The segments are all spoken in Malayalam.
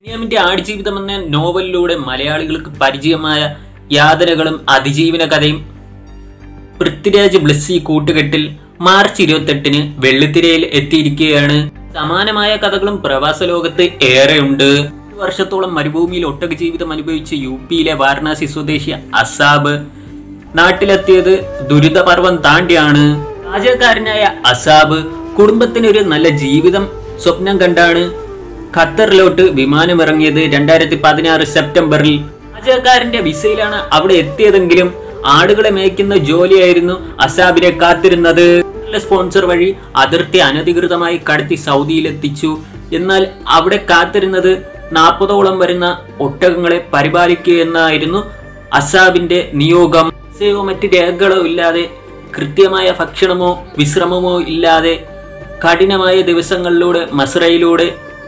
ബെന്യാമിന്റെ ആടുജീവിതം എന്ന നോവലിലൂടെ മലയാളികൾക്ക് പരിചയമായ യാതനകളും അതിജീവന കഥയും പൃഥ്വിരാജ് ബ്ലസ്സി കൂട്ടുകെട്ടിൽ മാർച്ച് 28-ന് വെള്ളിത്തിരയിൽ എത്തിയിരിക്കുകയാണ്. സമാനമായ കഥകളും പ്രവാസ ലോകത്ത് ഏറെയുണ്ട്. 1 വർഷത്തോളം മരുഭൂമിയിൽ ഒട്ടക ജീവിതം അനുഭവിച്ച യുപിയിലെ വാരണാസി സ്വദേശി അസാബ് നാട്ടിലെത്തിയത് ദുരിതപർവം താണ്ടിയാണ്. പാചകക്കാരനായ അസാബ് കുടുംബത്തിന് ഒരു നല്ല ജീവിതം സ്വപ്നം കണ്ടാണ് ഖത്തറിലോട്ട് വിമാനമിറങ്ങിയത്. 2016 സെപ്റ്റംബറിൽ പാചകക്കാരന്റെ വിസയിലാണ് അവിടെ എത്തിയതെങ്കിലും ആടുകളെ മേയ്ക്കുന്ന ജോലിയായിരുന്നു അസാബിനെ കാത്തിരുന്നത്. സ്പോൺസർ വഴി അതിർത്തി അനധികൃതമായി കടത്തി സൗദിയിലെത്തിച്ചു. എന്നാൽ അവിടെ കാത്തിരുന്നത് 40ഓളം വരുന്ന ഒട്ടകങ്ങളെ പരിപാലിക്കുക എന്നായിരുന്നു അസാബിന്റെ നിയോഗം. വിസയോ മറ്റ് രേഖകളോ ഇല്ലാതെ, കൃത്യമായ ഭക്ഷണമോ വിശ്രമമോ ഇല്ലാതെ കഠിനമായ ദിവസങ്ങളിലൂടെ മസ്രയിലൂടെ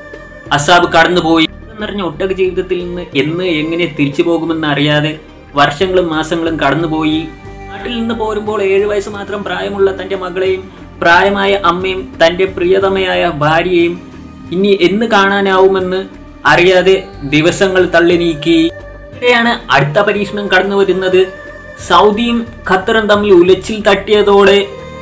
അസാബ് കടന്നുപോയി. നിറഞ്ഞ ഒട്ടക ജീവിതത്തിൽ നിന്ന് എങ്ങനെ തിരിച്ചു പോകുമെന്ന് അറിയാതെ വർഷങ്ങളും മാസങ്ങളും കടന്നുപോയി. നാട്ടിൽ നിന്ന് പോരുമ്പോൾ 7 വയസ്സ് മാത്രം പ്രായമുള്ള തന്റെ മകളെയും പ്രായമായ അമ്മയും തന്റെ പ്രിയതമയായ ഭാര്യയെയും ഇനി എന്ന് കാണാനാവുമെന്ന് അറിയാതെ ദിവസങ്ങൾ തള്ളി നീക്കി. ഇവിടെയാണ് അടുത്ത പരീക്ഷണം കടന്നു വരുന്നത്. സൗദിയും ഖത്തറും തമ്മിൽ ഉലച്ചിൽ തട്ടിയതോടെ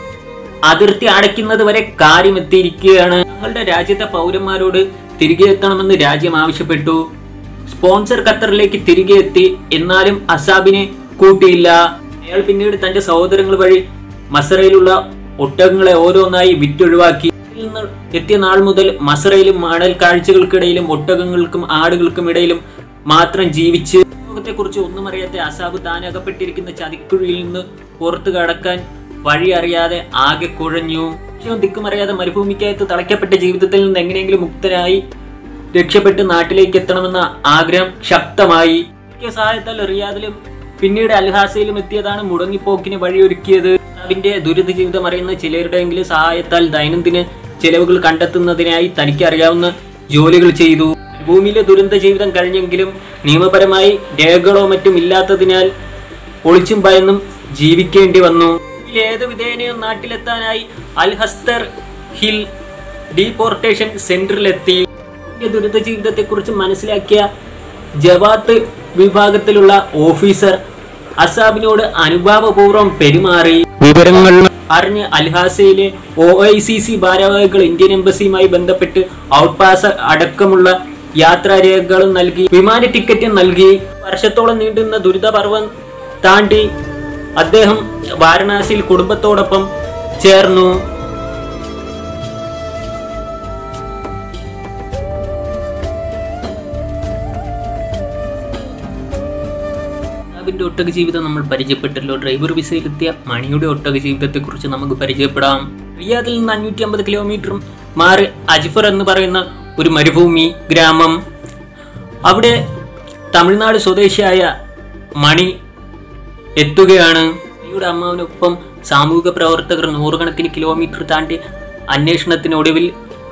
അതിർത്തി അടയ്ക്കുന്നത് വരെ കാര്യമെത്തിയിരിക്കുകയാണ്. തങ്ങളുടെ രാജ്യത്തെ പൗരന്മാരോട് തിരികെ എത്തണമെന്ന് രാജ്യം ആവശ്യപ്പെട്ടു. സ്പോൺസർ ഖത്തറിലേക്ക് തിരികെ എത്തി. എന്നാലും അസാബിനെ കൂട്ടിയില്ല. അയാൾ പിന്നീട് തന്റെ സഹോദരങ്ങൾ വഴി മസ്രയിലുള്ള ഒട്ടകങ്ങളെ ഓരോന്നായി വിറ്റൊഴിവാക്കി. നിന്ന് എത്തിയ നാൾ മുതൽ മസ്രയിലും മണൽ കാഴ്ചകൾക്കിടയിലും ഒട്ടകങ്ങൾക്കും ആടുകൾക്കും ഇടയിലും മാത്രം ജീവിച്ച് ലോകത്തെക്കുറിച്ച് ഒന്നും അറിയാത്ത അസാബ് താൻ അകപ്പെട്ടിരിക്കുന്ന ചതിക്കുഴിയിൽ നിന്ന് പുറത്തു കടക്കാൻ വഴി അറിയാതെ ആകെ കുഴഞ്ഞു. ദിക്കുമറിയാതെ മരുഭൂമിക്കകത്ത് തളയ്ക്കപ്പെട്ട ജീവിതത്തിൽ നിന്ന് എങ്ങനെയെങ്കിലും മുക്തനായി രക്ഷപ്പെട്ട് നാട്ടിലേക്ക് എത്തണമെന്ന ആഗ്രഹം ശക്തമായി. സഹായത്താൽ റിയാദിലും പിന്നീട് അൽഹാസയിലും എത്തിയതാണ് മുടങ്ങിപ്പോക്കിന് വഴിയൊരുക്കിയത്. അതിന്റെ ദുരിത ജീവിതം അറിയുന്ന ചിലരുടെയെങ്കിലും സഹായത്താൽ ദൈനംദിന ചെലവുകൾ കണ്ടെത്തുന്നതിനായി തനിക്ക് അറിയാവുന്ന ജോലികൾ ചെയ്തു. ഭൂമിയിലെ ദുരന്ത ജീവിതം കഴിഞ്ഞെങ്കിലും നിയമപരമായി രേഖകളോ മറ്റും ഇല്ലാത്തതിനാൽ ഒളിച്ചും ഭയന്നും ജീവിക്കേണ്ടി വന്നു. ഏത് വിധേനയും നാട്ടിലെത്താനായി അൽഹസ്തർ ഹിൽ ഡീപോർട്ടേഷൻ സെന്ററിലെത്തി. ദുരിത ജീവിതത്തെക്കുറിച്ച് മനസ്സിലാക്കിയ ജവാത്ത് വിഭാഗത്തിലുള്ള ഓഫീസർ അസാബിനോട് അനുഭാവപൂർവ്വം പെരുമാറി. വിവരങ്ങൾ അറിഞ്ഞ് അൽഹാസയിലെ OICC ഭാരവാഹികൾ ഇന്ത്യൻ എംബസിയുമായി ബന്ധപ്പെട്ട് ഔട്ട് പാസ് അടക്കമുള്ള യാത്രാരേഖകളും നൽകി, വിമാന ടിക്കറ്റും നൽകി. വർഷത്തോളം നീണ്ടുന്ന ദുരിതപർവം താണ്ടി അദ്ദേഹം വാരണാസിയിൽ കുടുംബത്തോടൊപ്പം ചേർന്നു. ഒട്ടക ജീവിതം നമ്മൾ പരിചയപ്പെട്ടല്ലോ. ഡ്രൈവർ വിസയിലെത്തിയ മണിയുടെ ഒട്ടക ജീവിതത്തെ കുറിച്ച് നമുക്ക് പരിചയപ്പെടാം. റിയാദിൽ നിന്ന് 550 കിലോമീറ്റർ മാറി അജ്ഫർ എന്ന് പറയുന്ന ഒരു മരുഭൂമി ഗ്രാമം. അവിടെ തമിഴ്നാട് സ്വദേശിയായ മണി എത്തുകയാണ്. മണിയുടെ അമ്മാവിനൊപ്പം സാമൂഹിക പ്രവർത്തകർ 100 കണക്കിന് കിലോമീറ്റർ താണ്ടി അന്വേഷണത്തിനൊടുവിൽ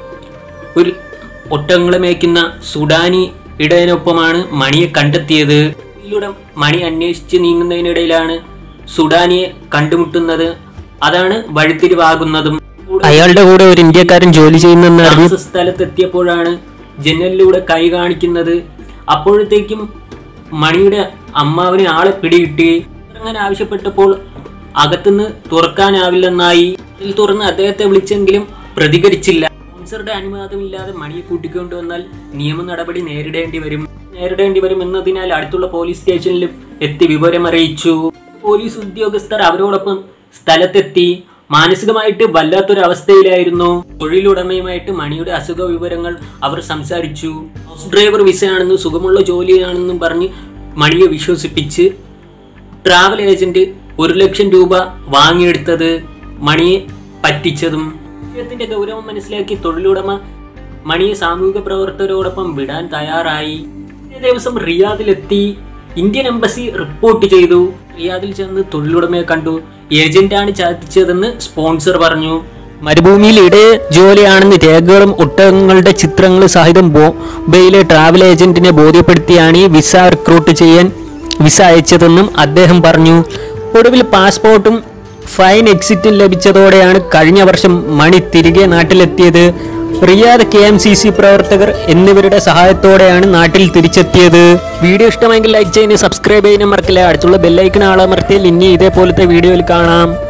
ഒരു ഒട്ടകങ്ങളെ മേയ്ക്കുന്ന സുഡാനി ഇടയനൊപ്പമാണ് മണിയെ കണ്ടെത്തിയത്. മണി അന്വേഷിച്ച് നീങ്ങുന്നതിനിടയിലാണ് സുഡാനിയെ കണ്ടുമുട്ടുന്നത്. അതാണ് വഴിത്തിരിവാകുന്നതും. അയാളുടെ കൂടെ ഒരു ഇന്ത്യക്കാരൻ ജോലി ചെയ്യുന്ന സ്ഥലത്തെത്തിയപ്പോഴാണ് ജനലിലൂടെ കൈ കാണിക്കുന്നത്. അപ്പോഴത്തേക്കും മണിയുടെ അമ്മാവിനെ ആളെ പിടികിട്ടി. അങ്ങനെ ആവശ്യപ്പെട്ടപ്പോൾ അകത്തുനിന്ന് തുറക്കാനാവില്ലെന്നായി. ഇതിൽ തുറന്ന് അദ്ദേഹത്തെ വിളിച്ചെങ്കിലും പ്രതികരിച്ചില്ല. സ്പോൺസറുടെ അനുവാദമില്ലാതെ മണിയെ കൂട്ടിക്കൊണ്ടുവന്നാൽ നിയമ നടപടി നേരിടേണ്ടി വരും എന്നതിനാൽ അടുത്തുള്ള പോലീസ് സ്റ്റേഷനിൽ എത്തി വിവരമറിയിച്ചു. പോലീസ് ഉദ്യോഗസ്ഥർ അവരോടൊപ്പം സ്ഥലത്തെത്തി. മാനസികമായിട്ട് വല്ലാത്തൊരു അവസ്ഥയിലായിരുന്നു. തൊഴിലുടമയുമായിട്ട് മണിയുടെ അസുഖ വിവരങ്ങൾ അവർ സംസാരിച്ചു. ഹൗസ് ഡ്രൈവർ വിസയാണെന്നും സുഖമുള്ള ജോലിയാണെന്നും പറഞ്ഞ് മണിയെ വിശ്വസിപ്പിച്ച് ട്രാവൽ ഏജന്റ് 1 ലക്ഷം രൂപ വാങ്ങിയെടുത്തത് മണിയെ പറ്റിച്ചതും. വിഷയത്തിന്റെ ഗൗരവം മനസ്സിലാക്കി തൊഴിലുടമ മണിയെ സാമൂഹിക പ്രവർത്തകരോടൊപ്പം വിടാൻ തയ്യാറായി. ദിവസം റിയാദിലെത്തി. ഇന്ത്യൻ എംബസി റിപ്പോർട്ട് ചെയ്തു. റിയാദിൽ ചെന്ന് തൊഴിലുടമയെ കണ്ടു. ഏജന്റാണ് ചതിച്ചതെന്ന് സ്പോൺസർ പറഞ്ഞു. മരുഭൂമിയിൽ ഇടയ ജോലിയാണെന്ന് രേഖകളും ഒട്ടകങ്ങളുടെ ചിത്രങ്ങളും സഹിതം ബോംബെയിലെ ട്രാവൽ ഏജന്റിനെ ബോധ്യപ്പെടുത്തിയാണ് ഈ വിസ റിക്രൂട്ട് ചെയ്യാൻ വിസ അയച്ചതെന്നും അദ്ദേഹം പറഞ്ഞു. ഒടുവിൽ പാസ്പോർട്ടും ഫൈൻ എക്സിറ്റും ലഭിച്ചതോടെയാണ് കഴിഞ്ഞ വർഷം മണി തിരികെ നാട്ടിലെത്തിയത്. റിയാദ് KMCC പ്രവർത്തകർ എന്നിവരുടെ സഹായത്തോടെയാണ് നാട്ടിൽ തിരിച്ചെത്തിയത്. വീഡിയോ ഇഷ്ടമെങ്കിൽ ലൈക്ക് ചെയ്യാനും സബ്സ്ക്രൈബ് ചെയ്യാനും മറക്കില്ല. അടുത്തുള്ള ബെല്ലൈക്കൺ അമർത്തിയാൽ ഇനി ഇതേപോലത്തെ വീഡിയോയിൽ കാണാം.